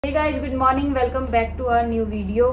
Hey guys, good morning. Welcome back to our new video.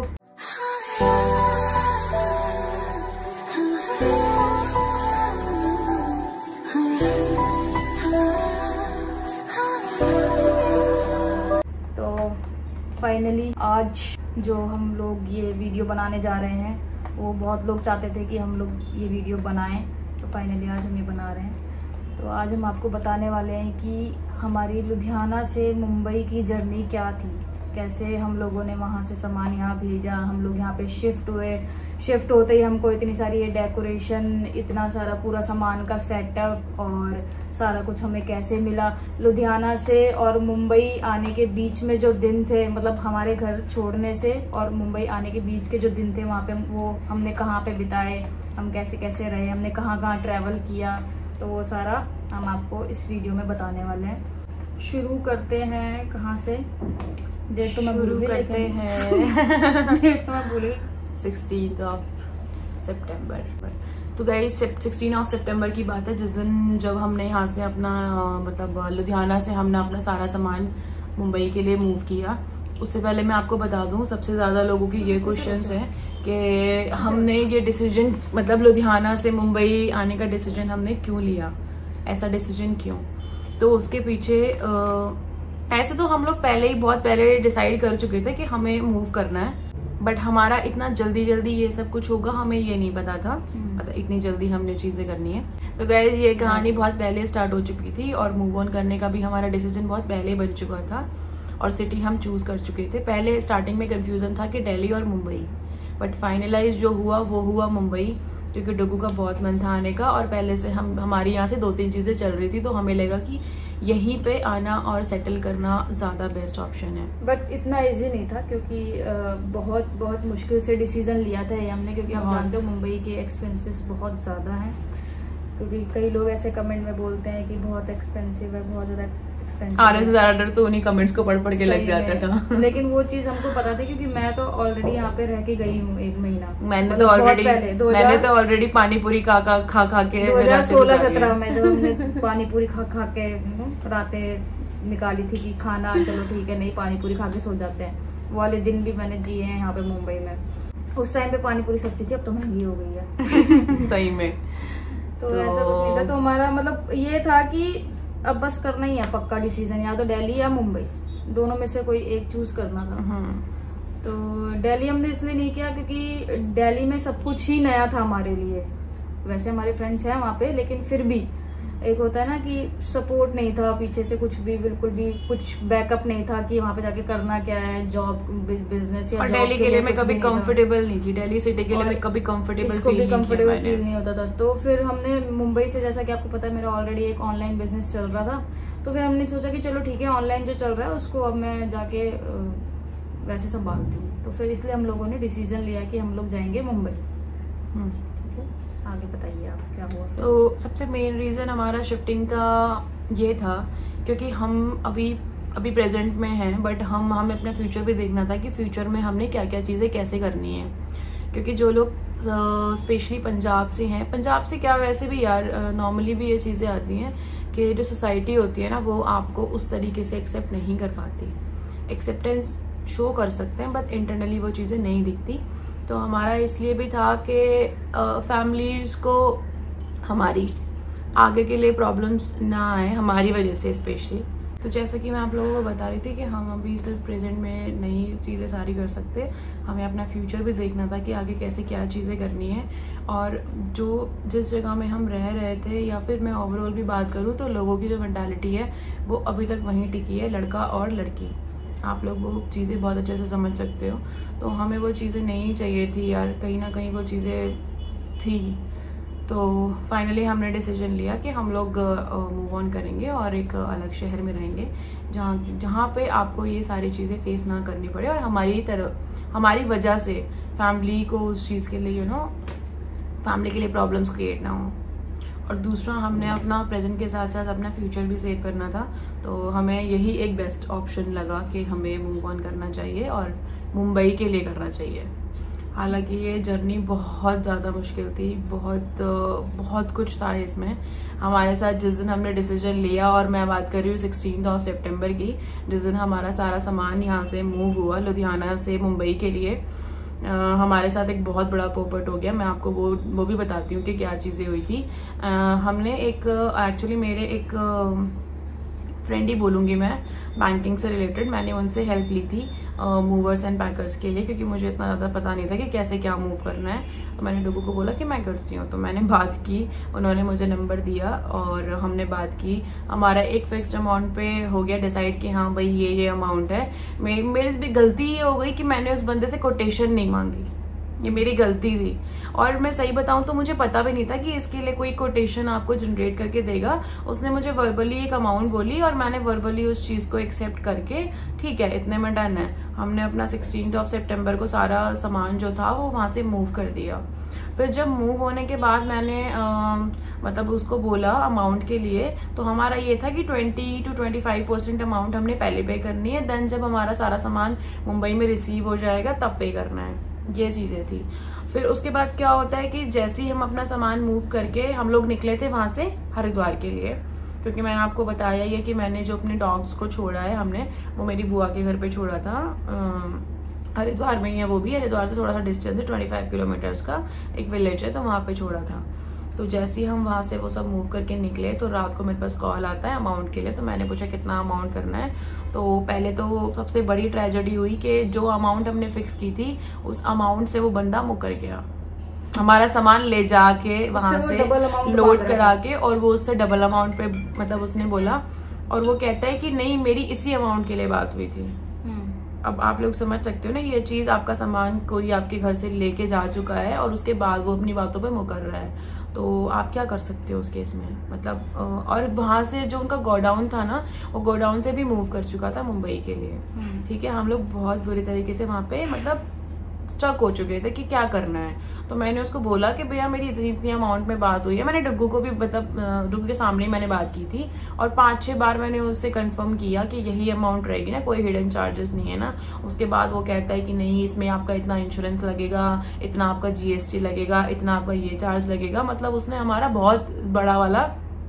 तो finally आज जो हम लोग ये वीडियो बनाने जा रहे हैं, वो बहुत लोग चाहते थे कि हम लोग ये वीडियो बनाएं, तो फाइनली आज हम ये बना रहे हैं। तो आज हम आपको बताने वाले हैं कि हमारी लुधियाना से मुंबई की जर्नी क्या थी, कैसे हम लोगों ने वहाँ से सामान यहाँ भेजा, हम लोग यहाँ पे शिफ्ट हुए। शिफ्ट होते ही हमको इतनी सारी ये डेकोरेशन, इतना सारा पूरा सामान का सेटअप और सारा कुछ हमें कैसे मिला। लुधियाना से और मुंबई आने के बीच में जो दिन थे, मतलब हमारे घर छोड़ने से और मुंबई आने के बीच के जो दिन थे, वहाँ पे वो हमने कहाँ पे बिताए, हम कैसे कैसे रहे, हमने कहाँ कहाँ ट्रैवल किया, तो वो सारा हम आपको इस वीडियो में बताने वाले हैं। शुरू करते हैं कहाँ से? डेट तो मैं भूल करते हैं डेट तो मैं भूली 16 सितंबर। तो गाइस 16 सितंबर की बात है, जिस दिन जब हमने यहाँ से अपना मतलब लुधियाना से हमने अपना सारा सामान मुंबई के लिए मूव किया। उससे पहले मैं आपको बता दूं, सबसे ज़्यादा लोगों की ये क्वेश्चंस है कि हमने ये डिसीजन, मतलब लुधियाना से मुंबई आने का डिसीजन हमने क्यों लिया, ऐसा डिसीजन क्यों। तो उसके पीछे ऐसे तो हम लोग पहले ही बहुत पहले डिसाइड कर चुके थे कि हमें मूव करना है, बट हमारा इतना जल्दी ये सब कुछ होगा हमें ये नहीं पता था, मतलब इतनी जल्दी हमने चीज़ें करनी है। तो गाइस ये कहानी बहुत पहले स्टार्ट हो चुकी थी और मूव ऑन करने का भी हमारा डिसीजन बहुत पहले बन चुका था और सिटी हम चूज़ कर चुके थे। पहले स्टार्टिंग में कन्फ्यूज़न था कि दिल्ली और मुंबई, बट फाइनलाइज जो हुआ वो हुआ मुंबई, क्योंकि डुगू का बहुत मन था आने का और पहले से हमारी यहाँ से 2-3 चीज़ें चल रही थी, तो हमें लगा कि यहीं पे आना और सेटल करना ज़्यादा बेस्ट ऑप्शन है। बट इतना इजी नहीं था, क्योंकि बहुत मुश्किल से डिसीजन लिया था ये हमने, क्योंकि आप जानते हो मुंबई के एक्सपेंसेस बहुत ज़्यादा हैं। क्योंकि कई लोग ऐसे कमेंट में बोलते हैं कि बहुत एक्सपेंसिव है, बहुत ज़्यादा एक्सपेंसिव। आने से ज़्यादा डर तो उन्हीं कमेंट्स को पढ़ के लग जाता था लेकिन वो चीज़ हमको पता थी, क्योंकि मैं तो ऑलरेडी यहाँ पे रह के गई हूँ 1 महीना। मैंने तो ऑलरेडी पानी पूरी खा के 2016-17 में जब हमने पानी पूरी खा के रातें निकाली थी कि खाना चलो ठीक है, नहीं पानी पूरी खा के सो जाते हैं, वो वाले दिन भी मैंने जिए हैं यहाँ पे मुंबई में। उस टाइम पे पानी पूरी सस्ती थी, अब तो महंगी हो गई है सही में। तो ऐसा कुछ नहीं था, तो हमारा मतलब ये था कि अब बस करना ही है पक्का डिसीजन, या तो दिल्ली या मुंबई, दोनों में से कोई एक चूज करना था। तो दिल्ली हमने इसलिए नहीं किया क्योंकि दिल्ली में सब कुछ ही नया था हमारे लिए। वैसे हमारे फ्रेंड्स हैं वहाँ पे, लेकिन फिर भी एक होता है ना कि सपोर्ट नहीं था पीछे से, कुछ भी बिल्कुल भी कुछ बैकअप नहीं था कि वहाँ पे जाके करना क्या है, जॉब बिजनेस या दिल्ली के लिए मैं कभी कंफर्टेबल नहीं थी, दिल्ली सिटी के लिए मैं कभी कंफर्टेबल फील नहीं होता था। तो फिर हमने मुंबई से, जैसा कि आपको पता है मेरा ऑलरेडी एक ऑनलाइन बिजनेस चल रहा था, तो फिर हमने सोचा कि चलो ठीक है, ऑनलाइन जो चल रहा है उसको अब मैं जाके वैसे संभालती हूँ। तो फिर इसलिए हम लोगों ने डिसीजन लिया कि हम लोग जाएंगे मुंबई। आगे बताइए आप क्या हुआ? तो सबसे मेन रीज़न हमारा शिफ्टिंग का ये था क्योंकि हम अभी प्रेजेंट में हैं, बट हमें अपना फ्यूचर भी देखना था कि फ्यूचर में हमने क्या क्या चीज़ें कैसे करनी है। क्योंकि जो लोग स्पेशली पंजाब से हैं, पंजाब से क्या वैसे भी यार नॉर्मली भी ये चीज़ें आती हैं कि जो सोसाइटी होती है ना, वो आपको उस तरीके से एक्सेप्ट नहीं कर पाती। एक्सेप्टेंस शो कर सकते हैं बट इंटरनली वो चीज़ें नहीं दिखती। तो हमारा इसलिए भी था कि फैमिलीज को हमारी आगे के लिए प्रॉब्लम्स ना आए हमारी वजह से स्पेशली। तो जैसा कि मैं आप लोगों को बता रही थी कि हम अभी सिर्फ प्रेजेंट में नई चीज़ें सारी कर सकते, हमें अपना फ्यूचर भी देखना था कि आगे कैसे क्या चीज़ें करनी है। और जो जिस जगह में हम रह रहे थे, या फिर मैं ओवरऑल भी बात करूँ, तो लोगों की जो मेंटालिटी है वो अभी तक वहीं टिकी है, लड़का और लड़की। आप लोग वो चीज़ें बहुत अच्छे से समझ सकते हो। तो हमें वो चीज़ें नहीं चाहिए थी यार, कहीं ना कहीं वो चीज़ें थी। तो फाइनली हमने डिसीजन लिया कि हम लोग मूव ऑन करेंगे और एक अलग शहर में रहेंगे, जहाँ पे आपको ये सारी चीज़ें फेस ना करनी पड़े और हमारी वजह से फैमिली को उस चीज़ के लिए फैमिली के लिए प्रॉब्लम्स क्रिएट ना हो। और दूसरा, हमने अपना प्रेजेंट के साथ साथ अपना फ्यूचर भी सेव करना था, तो हमें यही एक बेस्ट ऑप्शन लगा कि हमें मूव ऑन करना चाहिए और मुंबई के लिए करना चाहिए। हालांकि ये जर्नी बहुत ज़्यादा मुश्किल थी, बहुत कुछ था इसमें हमारे साथ। जिस दिन हमने डिसीजन लिया, और मैं बात कर रही हूँ 16 सितंबर की, जिस दिन हमारा सारा सामान यहाँ से मूव हुआ लुधियाना से मुंबई के लिए, हमारे साथ एक बहुत बड़ा पोपट हो गया। मैं आपको वो भी बताती हूँ कि क्या चीज़ें हुई थी। हमने एक्चुअली मेरे एक फ्रेंड ही बोलूँगी मैं, बैंकिंग से रिलेटेड, मैंने उनसे हेल्प ली थी मूवर्स एंड पैकर्स के लिए, क्योंकि मुझे इतना ज़्यादा पता नहीं था कि कैसे क्या मूव करना है। तो मैंने डुगू को बोला कि मैं करती हूँ, तो मैंने बात की, उन्होंने मुझे नंबर दिया और हमने बात की। हमारा एक फिक्स्ड अमाउंट पे हो गया डिसाइड कि हाँ भाई ये अमाउंट है। मेरी भी गलती ये हो गई कि मैंने उस बंदे से कोटेशन नहीं मांगी, ये मेरी गलती थी। और मैं सही बताऊं तो मुझे पता भी नहीं था कि इसके लिए कोई कोटेशन आपको जनरेट करके देगा। उसने मुझे वर्बली एक अमाउंट बोली और मैंने वर्बली उस चीज़ को एक्सेप्ट करके ठीक है इतने में डन है। हमने अपना 16 सितंबर को सारा सामान जो था वो वहाँ से मूव कर दिया। फिर जब मूव होने के बाद मैंने मतलब उसको बोला अमाउंट के लिए, तो हमारा ये था कि 20 to 25% अमाउंट हमने पहले पे करनी है, देन जब हमारा सारा सामान मुंबई में रिसीव हो जाएगा तब पे करना है। ये चीज़ें थी। फिर उसके बाद क्या होता है कि जैसे ही हम अपना सामान मूव करके हम लोग निकले थे वहाँ से हरिद्वार के लिए, क्योंकि मैंने आपको बताया ही है कि मैंने जो अपने डॉग्स को छोड़ा है हमने वो मेरी बुआ के घर पे छोड़ा था। हरिद्वार में ही है वो भी, हरिद्वार से थोड़ा सा डिस्टेंस है, 25 किलोमीटर्स का एक विलेज है, तो वहाँ पे छोड़ा था। तो जैसे ही हम वहाँ से वो सब मूव करके निकले तो रात को मेरे पास कॉल आता है अमाउंट के लिए। तो मैंने पूछा कितना अमाउंट करना है। तो पहले तो सबसे बड़ी ट्रेजेडी हुई कि जो अमाउंट हमने फिक्स की थी उस अमाउंट से वो बंदा मुकर गया, हमारा सामान ले जाके वहां से लोड करा के, और वो उससे डबल अमाउंट पे मतलब उसने बोला, और वो कहता है कि नहीं मेरी इसी अमाउंट के लिए बात हुई थी। अब आप लोग समझ सकते हो ना, ये चीज आपका सामान कोई आपके घर से लेके जा चुका है और उसके बाद वो अपनी बातों पे मुकर रहा है, तो आप क्या कर सकते हो उस केस में। मतलब और वहां से जो उनका गोडाउन था ना, वो गोडाउन से भी मूव कर चुका था मुंबई के लिए। ठीक है, हम लोग बहुत बुरी तरीके से वहां पे मतलब स्टक हो चुके थे कि क्या करना है। तो मैंने उसको बोला कि भैया मेरी इतनी अमाउंट में बात हुई है। मैंने डुग्गू को भी मतलब डुग्गू के सामने मैंने बात की थी, और 5-6 बार मैंने उससे कंफर्म किया कि यही अमाउंट रहेगी ना, कोई हिडन चार्जेस नहीं है ना। उसके बाद वो कहता है कि नहीं इसमें आपका इतना इंश्योरेंस लगेगा, इतना आपका GST लगेगा, इतना आपका ये चार्ज लगेगा। मतलब उसने हमारा बहुत बड़ा वाला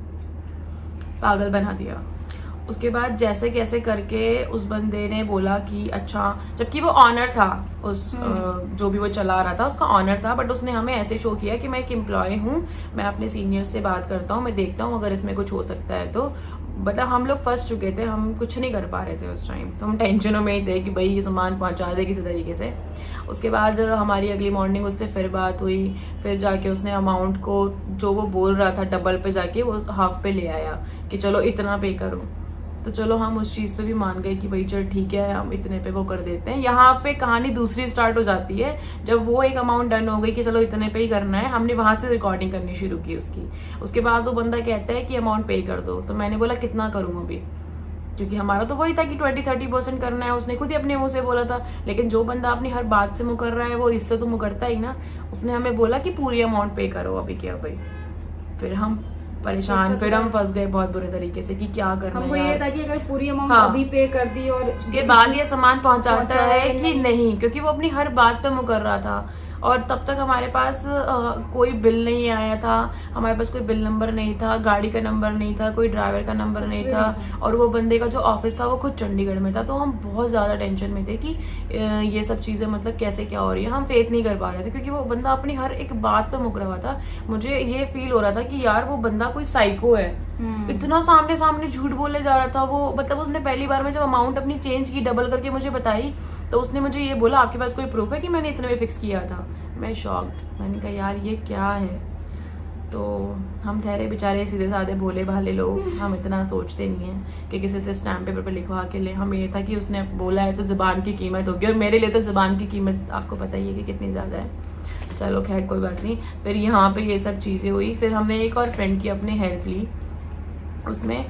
पागल बना दिया। उसके बाद जैसे कैसे करके उस बंदे ने बोला कि अच्छा, जबकि वो ऑनर था उस जो भी वो चला रहा था उसका ऑनर था, बट उसने हमें ऐसे शो किया कि मैं एक एम्प्लॉय हूँ, मैं अपने सीनियर से बात करता हूँ, मैं देखता हूँ अगर इसमें कुछ हो सकता है तो। मतलब हम लोग फंस चुके थे, हम कुछ नहीं कर पा रहे थे उस टाइम, तो हम टेंशनों में ही थे कि भाई ये सामान पहुंचा दे किसी तरीके से। उसके बाद हमारी अगली मॉर्निंग उससे फिर बात हुई, फिर जाके उसने अमाउंट को जो वो बोल रहा था डबल पे जाके वो हाफ पे ले आया कि चलो इतना पे करो। तो चलो हम उस चीज पे भी मान गए कि भाई चल ठीक है हम इतने पे वो कर देते हैं। यहाँ पे कहानी दूसरी स्टार्ट हो जाती है, जब वो एक अमाउंट डन हो गई कि चलो इतने पे ही करना है, हमने वहां से रिकॉर्डिंग करनी शुरू की उसकी। उसके बाद वो बंदा कहता है कि अमाउंट पे कर दो, तो मैंने बोला कितना करूँ अभी, क्योंकि हमारा तो वही था कि 20-30% करना है, उसने खुद ही अपने मुंह से बोला था। लेकिन जो बंदा अपनी हर बात से मुकर रहा है वो इससे तो मुकरता ही ना। उसने हमें बोला कि पूरी अमाउंट पे करो अभी, क्या भाई। फिर हम परेशान, फिर हम फंस गए बहुत बुरे तरीके से कि क्या करना है। हमको ये था कि अगर पूरी अमाउंट अभी पे कर दी और उसके बाद ये सामान पहुंचाता है कि नहीं, क्योंकि वो अपनी हर बात पे मुकर रहा था। और तब तक हमारे पास कोई बिल नहीं आया था, हमारे पास कोई बिल नंबर नहीं था, गाड़ी का नंबर नहीं था, कोई ड्राइवर का नंबर नहीं था, और वो बंदे का जो ऑफिस था वो खुद चंडीगढ़ में था। तो हम बहुत ज्यादा टेंशन में थे कि ये सब चीजें मतलब कैसे क्या हो रही है। हम फेथ नहीं कर पा रहे थे क्योंकि वो बंदा अपनी हर एक बात पे मुकरा हुआ था। मुझे ये फील हो रहा था कि यार वो बंदा कोई साइको है, इतना सामने सामने झूठ बोले जा रहा था वो। मतलब उसने पहली बार में जब अमाउंट अपनी चेंज की डबल करके मुझे बताई, तो उसने मुझे ये बोला आपके पास कोई प्रूफ है कि मैंने इतने में फिक्स किया था। मैं शॉक्ड, मैंने कहा यार ये क्या है। तो हम ठहरे बेचारे सीधे साधे भोले भाले लोग, हम इतना सोचते नहीं हैं कि किसी से स्टैम्प पेपर पर लिखवा के ले। हमें ये था कि उसने बोला है तो जुबान की कीमत होगी, और मेरे लिए तो जुबान की कीमत आपको पता ही है कि कितनी ज़्यादा है। चलो खैर कोई बात नहीं। फिर यहाँ पे ये सब चीज़ें हुई। फिर हमने एक और फ्रेंड की अपनी हेल्प ली उसमें,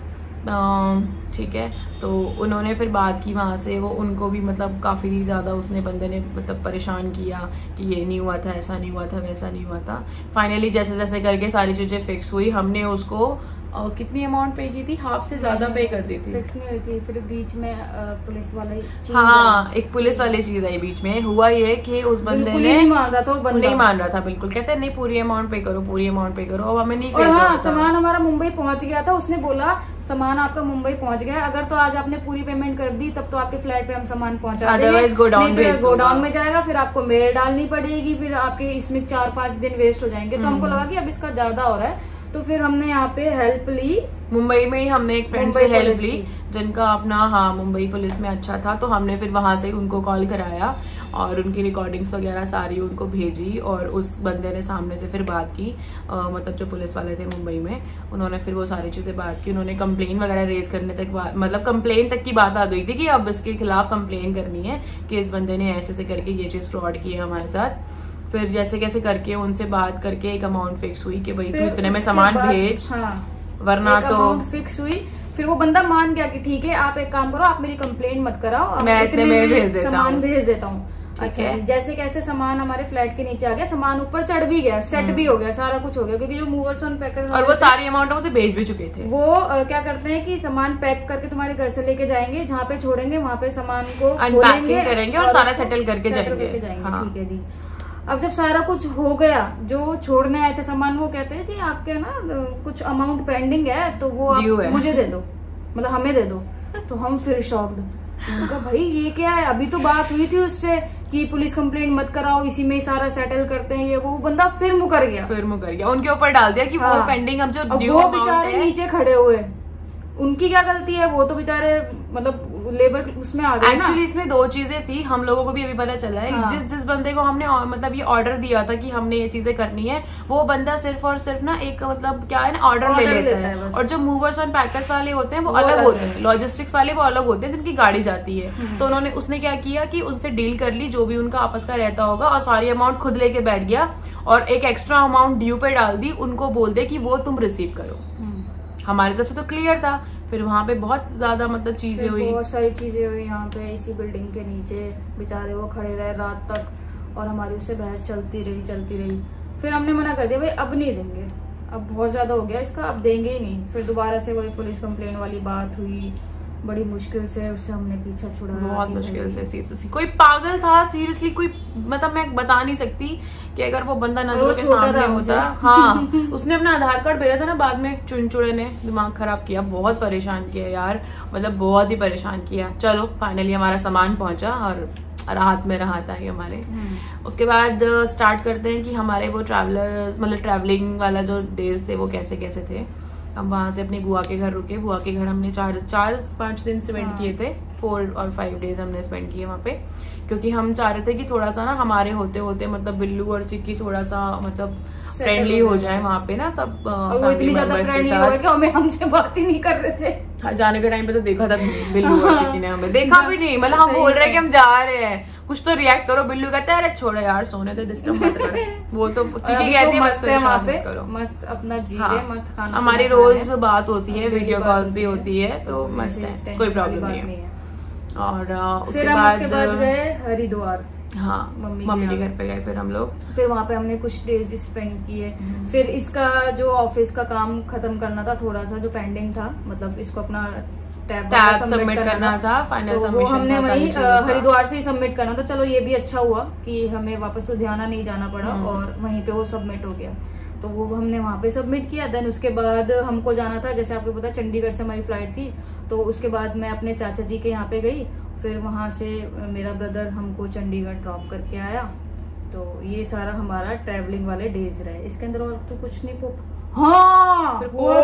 ठीक है। तो उन्होंने फिर बात की वहाँ से, वो उनको भी मतलब काफ़ी ज़्यादा उसने बंदे ने मतलब परेशान किया कि ये नहीं हुआ था, ऐसा नहीं हुआ था, वैसा नहीं हुआ था। फाइनली जैसे जैसे करके सारी चीज़ें फिक्स हुई, हमने उसको कितनी अमाउंट पे की थी, हाफ से ज्यादा पे कर दी थी, फिक्स नहीं हुई थी। फिर बीच में पुलिस वाले हाँ एक पुलिस वाली चीज आई बीच में। हुआ ये कि उस बंदे ने नहीं मान रहा था, वो बंदा नहीं मान रहा था बिल्कुल, कहते नहीं पूरी अमाउंट पे करो, पूरी अमाउंट पे करो, अब हमें नहीं और हाँ सामान हमारा मुंबई पहुंच गया था, उसने बोला सामान आपका मुंबई पहुंच गया, अगर तो आज आपने पूरी पेमेंट कर दी तब तो आपके फ्लाइट पे हम सामान पहुंचा देंगे, अदरवाइज गोडाउन में जाएगा, फिर आपको मेल डालनी पड़ेगी, फिर आपके इसमें 4-5 दिन वेस्ट हो जाएंगे। तो हमको लगा कि अब इसका ज्यादा हो रहा है, तो फिर हमने यहाँ पे हेल्प ली, मुंबई में ही हमने एक फ्रेंड से हेल्प ली जिनका अपना हाँ मुंबई पुलिस में अच्छा था। तो हमने फिर वहां से उनको कॉल कराया और उनकी रिकॉर्डिंग्स वगैरह सारी उनको भेजी, और उस बंदे ने सामने से फिर बात की, मतलब जो पुलिस वाले थे मुंबई में, उन्होंने फिर वो सारी चीजें बात की, उन्होंने कंप्लेन वगैरह रेज करने तक मतलब कंप्लेन तक की बात आ गई थी कि अब इसके खिलाफ कंप्लेन करनी है कि इस बंदे ने ऐसे करके ये चीज फ्रॉड की है हमारे साथ। फिर जैसे कैसे करके उनसे बात करके एक अमाउंट फिक्स हुई कि भाई तू इतने में सामान भेज, वरना तो फिक्स हुई। फिर वो बंदा मान गया कि ठीक है आप एक काम करो, आप मेरी कंप्लेन मत कराओ, मैं इतने में भेज देता सामान भेज देता हूँ। अच्छा जैसे कैसे सामान हमारे फ्लैट के नीचे आ गया, सामान ऊपर चढ़ भी गया, सेट भी हो गया, सारा कुछ हो गया, क्योंकि जो मूवर्स ऑन पैकर और वो सारी अमाउंट हमसे भेज भी चुके थे। वो क्या करते हैं कि सामान पैक करके तुम्हारे घर से लेके जाएंगे, जहाँ पे छोड़ेंगे वहाँ पे सामान को अनपैकिंग करेंगे और सारा सेटल करके जाएंगे। ठीक है जी। अब जब सारा कुछ हो गया, जो छोड़ने आए थे सामान, वो कहते हैं जी आपके ना कुछ अमाउंट पेंडिंग है, तो वो आप मुझे दे दो, मतलब हमें दे दो। तो हम फिर शॉक्ड, उनका भाई ये क्या है, अभी तो बात हुई थी उससे कि पुलिस कंप्लेंट मत कराओ, इसी में ही सारा सेटल करते हैं, ये वो बंदा फिर मुकर गया, उनके ऊपर डाल दिया कि वो पेंडिंग अब जो ड्यू वो बेचारे नीचे खड़े हुए, उनकी क्या गलती है, वो तो बेचारे मतलब लेबर उसमें आ गए। एक्चुअली इसमें दो चीजें थी, हम लोगों को भी अभी पता चला है। जिस बंदे को हमने मतलब ये ऑर्डर दिया था कि हमने ये चीजें करनी है, वो बंदा सिर्फ और सिर्फ ना एक मतलब क्या है ना ऑर्डर ले लेता है, और जो मूवर्स और पैकर्स वाले होते हैं वो अलग होते हैं, लॉजिस्टिक्स वाले वो अलग होते हैं जिनकी गाड़ी जाती है। तो उसने क्या किया कि उनसे डील कर ली, जो भी उनका आपस का रहता होगा, और सारी अमाउंट खुद लेके बैठ गया और एक एक्स्ट्रा अमाउंट ड्यू पे डाल दी, उनको बोल दे कि वो तुम रिसीव करो। हमारी तरफ से तो क्लियर था। फिर वहाँ पे बहुत ज्यादा मतलब चीजें हुई, बहुत सारी चीजें हुई यहाँ पे, इसी बिल्डिंग के नीचे बेचारे वो खड़े रहे रात तक, और हमारी उससे बहस चलती रही। फिर हमने मना कर दिया, भाई अब नहीं देंगे, अब बहुत ज्यादा हो गया इसका, अब देंगे ही नहीं। फिर दोबारा से वही पुलिस कंप्लेन वाली बात हुई, बड़ी मुश्किल से उससे हमने पीछा छुड़ाया, बहुत मुश्किल से। कोई पागल था सीरियसली, कोई मतलब मैं बता नहीं सकती कि अगर वो बंदा नजरों के सामने होता। हाँ उसने अपना आधार कार्ड भेजा था ना, बाद में चुनचुड़े ने दिमाग खराब किया, बहुत परेशान किया यार, मतलब बहुत ही परेशान किया। चलो फाइनली हमारा सामान पहुंचा और राहत में राहत आई हमारे। उसके बाद स्टार्ट करते हैं कि हमारे वो ट्रैवलर्स मतलब ट्रैवलिंग वाला जो डेज थे वो कैसे कैसे थे। हम वहाँ से अपनी बुआ के घर रुके, बुआ के घर हमने 4-5 दिन स्पेंड किए थे, 4 और 5 डेज हमने स्पेंड किए वहाँ पे, क्योंकि हम चाह रहे थे कि थोड़ा सा ना हमारे होते होते मतलब बिल्लू और चिक्की थोड़ा सा मतलब फ्रेंडली हो जाए वहाँ पे ना सब फैमिली मेंबर्स के साथ। हमें हमसे बात ही नहीं कर रहे थे। जाने के टाइम पे तो देखा था बिल्लू और चिक्की ने, हमें देखा भी नहीं, मतलब हम बोल रहे हैं कि हम जा रहे हैं, कुछ तो रिएक्ट करो। बिल्लू कहता है अरे छोड़ो यार सोने दे, डिस्टर्ब मत करो। वो तो चिक्की कहती है मस्त है वहाँ पे, मस्त अपना जी रहे, मस्त खाना। हमारी रोज बात होती है, वीडियो कॉल भी होती है, तो मस्त है, कोई प्रॉब्लम नहीं है। और उसके बाद गए हरिद्वार, हाँ मम्मी के घर पे गए फिर हम लोग। फिर वहाँ पे हमने कुछ डेज स्पेंड किए। फिर इसका जो ऑफिस का काम खत्म करना था, थोड़ा सा जो पेंडिंग था, मतलब इसको अपना टैब सबमिट करना था, फाइनल सबमिशन हमने वही हरिद्वार से ही सबमिट करना था। चलो ये भी अच्छा हुआ कि हमें वापस लुधियाना नहीं जाना पड़ा, और वहीं पे वो सबमिट हो गया, तो वो हमने वहाँ पे सबमिट किया। देन उसके बाद हमको जाना था, जैसे आपको पता चंडीगढ़ से हमारी फ्लाइट थी, तो उसके बाद मैं अपने चाचा जी के यहाँ पे गई, फिर वहाँ से मेरा ब्रदर हमको चंडीगढ़ ड्रॉप करके आया। तो ये सारा हमारा ट्रैवलिंग वाले डेज रहे। इसके अंदर और तो कुछ नहीं। हाँ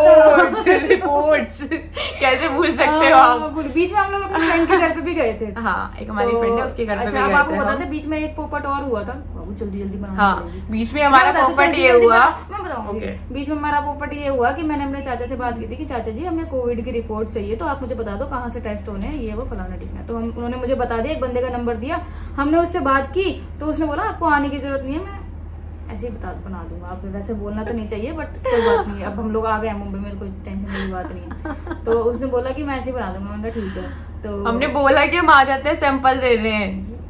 रिपोर्ट्स कैसे भूल सकते हो आप। बीच में हम लोग अपने फ्रेंड के घर पे भी गए थे। हाँ एक हमारी फ्रेंड है उसके घर पे भी गए थे। आपको पता था बीच में एक पोपट और हुआ था, बाबू जल्दी बना। हाँ बीच में हमारा पोपट ये हुआ, मैं बताऊंगी। बीच में हमारा पोपट ये हुआ कि मैंने अपने चाचा से बात की थी कि चाचा जी हमें कोविड की रिपोर्ट चाहिए, तो आप मुझे बता दो कहाँ से टेस्ट होने हैं, ये वो फलाना ठीक है। तो उन्होंने मुझे बता दिया, एक बंदे का नंबर दिया, हमने उससे बात की, तो उसने बोला आपको आने की जरूरत नहीं है, मैं ऐसे ही बना दूंगा। आप वैसे बोलना तो नहीं चाहिए, बट कोई बात नहीं है, अब हम लोग आ गए हैं मुंबई में, कोई टेंशन वाली बात नहीं है। तो उसने बोला कि मैं ऐसे ही बना दूंगा, मैंने कहा ठीक है। तो हमने बोला कि हम आ जाते हैं, सैंपल दे रहे हैं,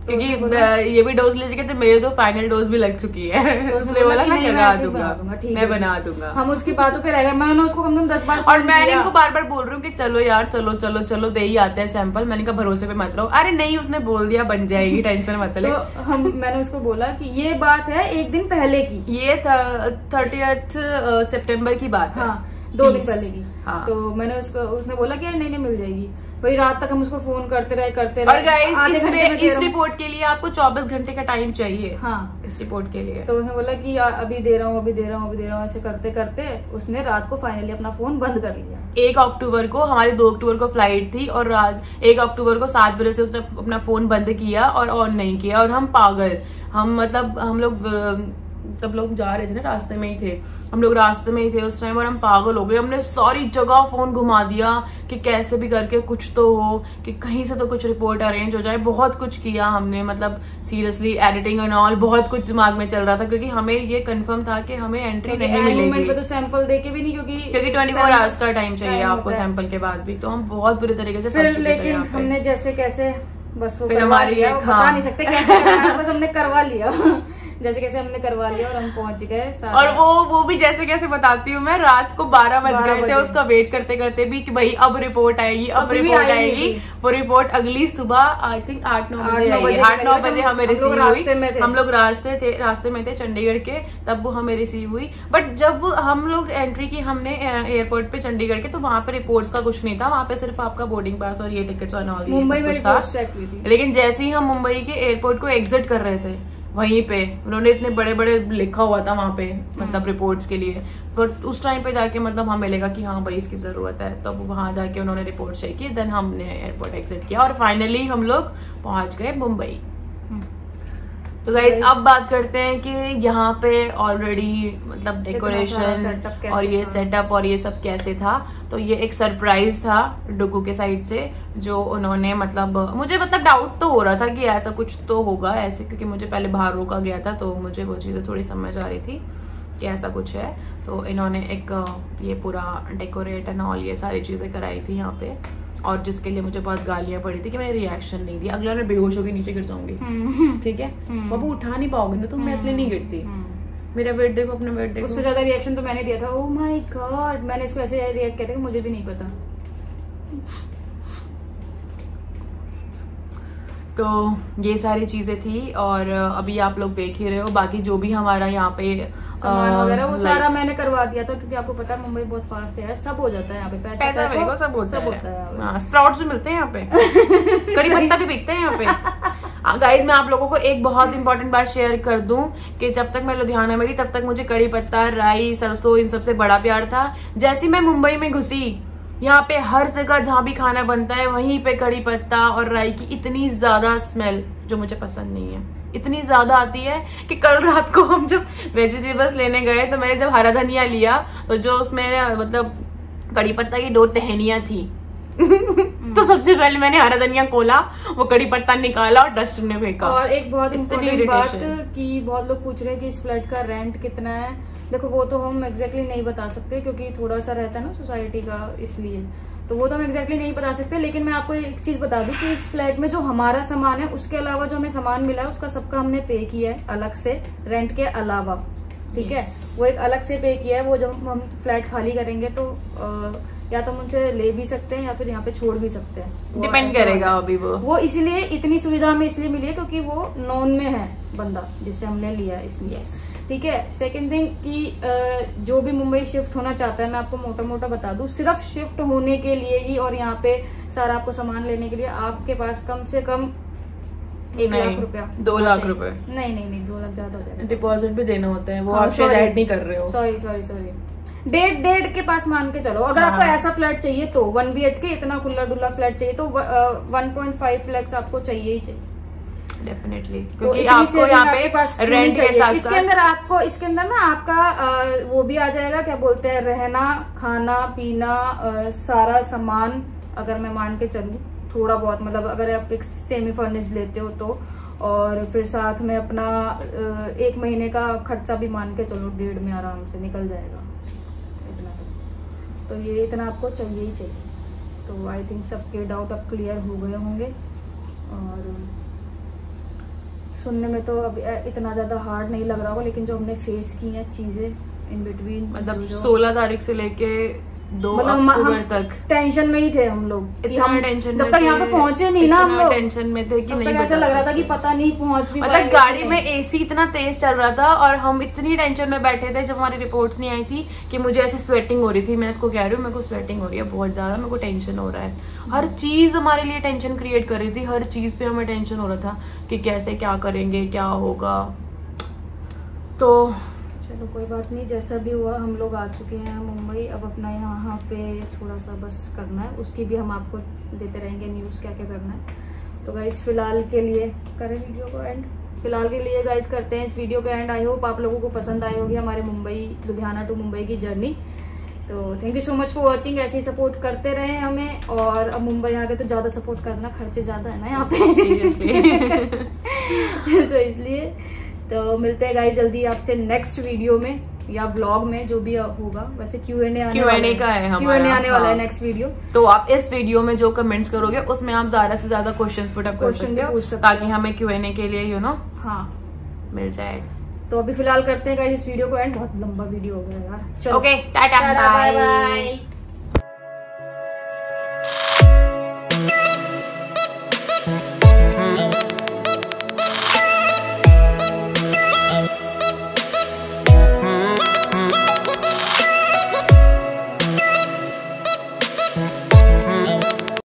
क्योंकि ये भी डोज ले चुके तो मेरे तो फाइनल डोज भी लग चुकी है। तो उसने बोला मैं लगा दूंगा, मैं बना दूंगा। हम उसकी बातों पे रह गए, मैंने उसको कम से कम 10 बार और मैंने इनको बार बार बोल रही हूँ कि चलो यार चलो चलो चलो दे ही आते हैं सैंपल। मैंने कहा भरोसे पे मत रहो। अरे नहीं, उसने बोल दिया बन जाएगी, टेंशन मत ले। तो मैंने उसको बोला कि ये बात है एक दिन पहले की, ये 30 सितंबर की बात है, 2 दिन पहले की। हाँ। तो मैंने उसने बोला कि नहीं मिल जाएगी। वही रात तक हम उसको फोन करते रहे और गाइस इसमें इस रिपोर्ट के लिए आपको 24 घंटे का टाइम चाहिए। हाँ, इस रिपोर्ट के लिए। तो उसने बोला कि अभी दे रहा हूँ ऐसे करते करते उसने रात को फाइनली अपना फोन बंद कर लिया। 1 अक्टूबर को, हमारी 2 अक्टूबर को फ्लाइट थी और रात 1 अक्टूबर को 7 बजे से उसने अपना फोन बंद किया और ऑन नहीं किया। और हम पागल, हम लोग तब लोग जा रहे थे ना, रास्ते में ही थे हम लोग, रास्ते में ही थे उस टाइम, और हम पागल हो गए। हमने सारी जगह फोन घुमा दिया कि कैसे भी करके कुछ तो हो, कि कहीं से तो कुछ रिपोर्ट अरेंज हो जाए। बहुत कुछ किया हमने, मतलब सीरियसली एडिटिंग एंड ऑल, बहुत कुछ दिमाग में चल रहा था, क्योंकि हमें ये कंफर्म था कि हमें एंट्री नहीं मिलेगी। तो सैंपल देके भी नहीं, क्योंकि 24 आवर्स का टाइम चाहिए आपको सैंपल के बाद भी। तो हम बहुत बुरी तरीके से फंस चुके थे। लेकिन हमने जैसे कैसे बस वो हमारी बता नहीं सकते कैसे बस हमने करवा लिया जैसे कैसे हमने करवा लिया और हम पहुंच गए। और वो भी जैसे कैसे बताती हूँ मैं, रात को 12 बज गए थे उसका वेट करते करते भी कि भाई अब रिपोर्ट आएगी, अब रिपोर्ट आएगी। वो रिपोर्ट अगली सुबह आई थिंक 8-9 बजे आई। 8-9 बजे हमें रिसीव हुई। हम लोग रास्ते में थे चंडीगढ़ के, तब वो हमें रिसीव हुई। बट जब हम लोग एंट्री की हमने एयरपोर्ट पे चंडीगढ़ के, तो वहां पे रिपोर्ट्स का कुछ नहीं था। वहां पे सिर्फ आपका बोर्डिंग पास और ये टिकट्स और ऑल मुंबई में था। लेकिन जैसे ही हम मुंबई के एयरपोर्ट को एग्जिट कर रहे थे, वहीं पे उन्होंने इतने बड़े बड़े लिखा हुआ था वहां पे, मतलब रिपोर्ट्स के लिए। फिर उस टाइम पे जाके मतलब हमें लगा कि हाँ भाई इसकी जरूरत है, तो वहां जाके उन्होंने रिपोर्ट चेक की, देन हमने एयरपोर्ट एग्जिट किया और फाइनली हम लोग पहुंच गए मुंबई। तो गाइस अब बात करते हैं कि यहाँ पे ऑलरेडी मतलब डेकोरेशन और ये सेटअप और ये सब कैसे था। तो ये एक सरप्राइज था डुगू के साइड से, जो उन्होंने मतलब मुझे मतलब डाउट तो हो रहा था कि ऐसा कुछ तो होगा ऐसे, क्योंकि मुझे पहले बाहर रोका गया था, तो मुझे वो चीजें थोड़ी समझ आ रही थी कि ऐसा कुछ है। तो इन्होंने एक ये पूरा डेकोरेट एंड ऑल ये सारी चीजें कराई थी यहाँ पे, और जिसके लिए मुझे बहुत गालियां पड़ी थी कि मैंने रिएक्शन नहीं दिया। अगला मैं बेहोश होकर नीचे गिर जाऊंगी, ठीक है बाबू, उठा नहीं पाओगे ना तुम, मैं इसलिए नहीं गिरती। मेरा वेट देखो, अपना वेट देखो। उससे ज्यादा रिएक्शन तो मैंने दिया था। ओह माय गॉड, मैंने इसको ऐसे रिएक्ट किया था कि मुझे भी नहीं पता। तो ये सारी चीजें थी, और अभी आप लोग देख ही रहे हो बाकी जो भी हमारा यहाँ पे सामान वगैरह वो सारा मैंने करवा दिया था, क्योंकि आपको पता है मुंबई बहुत फास्ट है, सब हो जाता है यहाँ पे। पैसा मेरे सब होता है। स्प्राउट्स भी मिलते हैं यहाँ पे कड़ी पत्ता भी बिकते हैं यहाँ पे। गाइज मैं आप लोगों को एक बहुत इंपॉर्टेंट बात शेयर कर दूं कि जब तक मैं लुधियाना में थी तब तक मुझे कड़ी पत्ता, राई, सरसों इन सबसे बड़ा प्यार था। जैसे मैं मुंबई में घुसी, यहाँ पे हर जगह जहाँ भी खाना बनता है वहीं पे कड़ी पत्ता और राई की इतनी ज्यादा स्मेल, जो मुझे पसंद नहीं है, इतनी ज्यादा आती है कि कल रात को हम जब वेजिटेबल्स लेने गए तो मैंने जब हरा धनिया लिया तो जो उसमें मतलब कड़ी पत्ता की 2 टहनियां थी तो सबसे पहले मैंने हरा धनिया खोला, वो कड़ी पत्ता निकाला और डस्टबिन में फेंका। और एक बहुत इम्पोर्टेंट बात कि बहुत लोग पूछ रहे हैं कि इस फ्लैट का रेंट कितना है। देखो वो तो हम एग्जैक्टली नहीं बता सकते, क्योंकि थोड़ा सा रहता है ना सोसाइटी का, इसलिए तो वो तो हम एग्जैक्टली नहीं बता सकते। लेकिन मैं आपको एक चीज बता दूं कि इस फ्लैट में जो हमारा सामान है, उसके अलावा जो हमें सामान मिला है उसका सबका हमने पे किया है अलग से, रेंट के अलावा, ठीक है। वो एक अलग से पे किया है। वो जब हम फ्लैट खाली करेंगे तो या तो हम उनसे ले भी सकते हैं या फिर यहाँ पे छोड़ भी सकते हैं, डिपेंड करेगा अभी वो इसीलिए इतनी सुविधा हमें इसलिए मिली है क्योंकि वो नॉन में है बंदा जिससे हमने लिया इसलिए, ठीक है। सेकंड थिंग कि जो भी मुंबई शिफ्ट होना चाहता है, मैं आपको मोटा मोटा बता दूं, सिर्फ शिफ्ट होने के लिए ही और यहाँ पे सारा आपको सामान लेने के लिए आपके पास कम से कम 1 लाख रुपया, 2 लाख रुपए, नहीं 2 लाख ज्यादा हो जाएगा। डिपॉजिट भी देना होता है, वो आप शायद ऐड नहीं कर रहे हो। सॉरी 1.5 के पास मान के चलो। अगर आपको ऐसा फ्लैट चाहिए तो 1 BHK इतना खुला डुल्ला फ्लैट चाहिए तो 1.5 लाख आपको चाहिए ही चाहिए डेफिनेटली, क्योंकि आपको यहाँ पे रेंट के साथ इसके अंदर ना आपका वो भी आ जाएगा, क्या बोलते हैं, रहना, खाना पीना, सारा सामान। अगर मैं मान के चलूँ थोड़ा बहुत, मतलब अगर आप एक सेमी फर्निश्ड लेते हो तो, और फिर साथ में अपना 1 महीने का खर्चा भी मान के चलो 1.5 में आराम से निकल जाएगा इतना तो ये इतना आपको चाहिए ही चाहिए। तो आई थिंक सबके डाउट अब क्लियर हो गए होंगे। और सुनने में तो अब इतना ज़्यादा हार्ड नहीं लग रहा होगा, लेकिन जो हमने फेस की हैं चीज़ें इन बिटवीन, मतलब 16 तारीख से लेके 2 मतलब अक्टूबर तक टेंशन में ही थे हम लोग। इतना टेंशन जब तक यहाँ पे पहुंचे नहीं ना हम लोग, टेंशन में थे कि तब नहीं तक ऐसा लग रहा था कि पता नहीं पहुंच भी मतलब गाड़ी में एसी इतना तेज चल रहा था और हम इतनी टेंशन में बैठे थे जब हमारी रिपोर्ट्स नहीं आई थी कि मुझे ऐसी स्वेटिंग हो रही थी। मैं इसको कह रही हूँ मेरे को स्वेटिंग हो रही है बहुत ज्यादा, मेरे को टेंशन हो रहा है। हर चीज हमारे लिए टेंशन क्रिएट कर रही थी, हर चीज पे हमें टेंशन हो रहा था कि कैसे क्या करेंगे, क्या होगा। तो चलो कोई बात नहीं, जैसा भी हुआ हम लोग आ चुके हैं मुंबई। अब अपना यहाँ पे थोड़ा सा बस करना है, उसकी भी हम आपको देते रहेंगे न्यूज़ क्या क्या करना है। तो गाइस फिलहाल के लिए करें वीडियो को एंड, फिलहाल के लिए गाइस करते हैं इस वीडियो का एंड। आई होप आप लोगों को पसंद आई होगी हमारे मुंबई, लुधियाना टू मुंबई की जर्नी। तो thank you so much for watching, ऐसे ही सपोर्ट करते रहे हमें। और अब मुंबई आ गए तो ज़्यादा सपोर्ट करना, खर्चे ज़्यादा है ना यहाँ पे तो इसलिए तो मिलते हैं गाइस जल्दी आपसे नेक्स्ट वीडियो में या व्लॉग में, जो भी होगा। वैसे Q&A आने वाला है नेक्स्ट वीडियो। तो आप इस वीडियो में जो कमेंट्स करोगे उसमें आप ज्यादा से ज्यादा क्वेश्चंस पुट अप कर सकते हो ताकि हमें Q&A के लिए हाँ मिल जाएगा। तो अभी फिलहाल करते हैं गाइस इस वीडियो को एंड, बहुत लंबा वीडियो हो गया यार। चलो ओके, टाटा बाय बाय।